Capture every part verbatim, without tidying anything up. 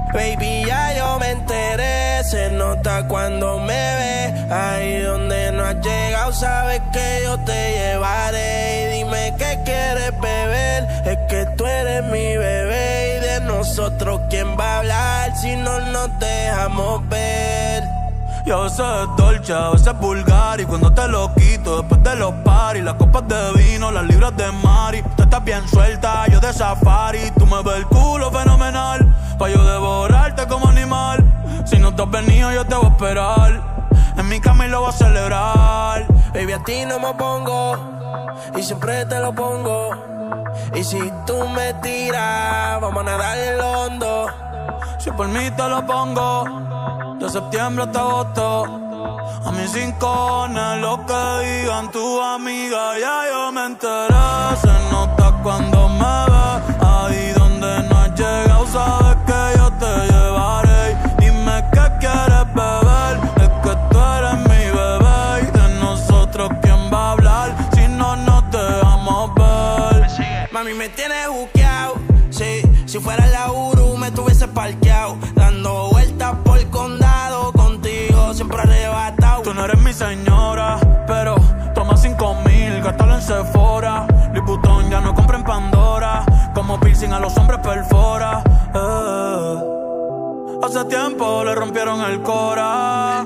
Baby, ya yo me enteré, se nota cuando me ve. Ahí donde no has llegado, sabes que yo te llevaré. Y dime qué quieres beber, es que tú eres mi bebé. Y de nosotros, ¿quién va a hablar si no nos dejamos ver? Y a veces es dolce, a veces es vulgar. Y cuando te lo quito, después de los paris, las copas de vino, las libras de Mari. Tú estás bien suelta, yo de safari. Tú me ves el culo fenomenal, pa' yo devorarte como animal. Si no te has venido, yo te voy a esperar en mi cama y lo voy a celebrar. Baby, a ti no me pongo, y siempre te lo pongo. Y si tú me tiras, vamos a nadar en el hondo. Si por mí te lo pongo, de septiembre hasta agosto. A mis rincones, lo que digan tu amiga, ya yo me enteré. Se nota cuando me ves, ahí donde no has llegado, sabes que yo te llevaré. Dime qué quieres beber, es que tú eres mi bebé. Y de nosotros, ¿quién va a hablar si no nos dejamos ver? Mami, me tienes buqueado, sí. Si fuera la Uru, me tuviese parqueado, dando vueltas por el condado, contigo siempre arrebatado. Tú no eres mi señora, pero toma cinco mil, gástalo en Sephora. Liputón ya no compra en Pandora, como piercing a los hombres perfora. eh. Hace tiempo le rompieron el cora.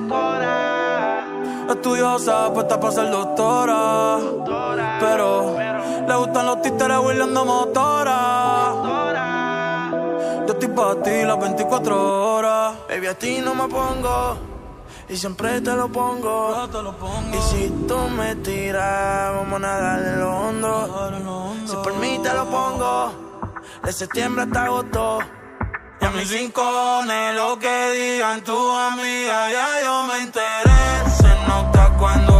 Estudiosa, puesta para ser doctora, pero le gustan los títeres huirleando motora. Yo estoy pa' ti las veinticuatro horas. Baby, a ti no me pongo, y siempre te lo pongo. Yo te lo pongo. Y si tú me tiras, vamos a nadar en lo hondo. Si por mí te lo pongo, de septiembre hasta agosto. Y a mis rincones, lo que digan tu amiga, ya yo me enteré. Se nota cuando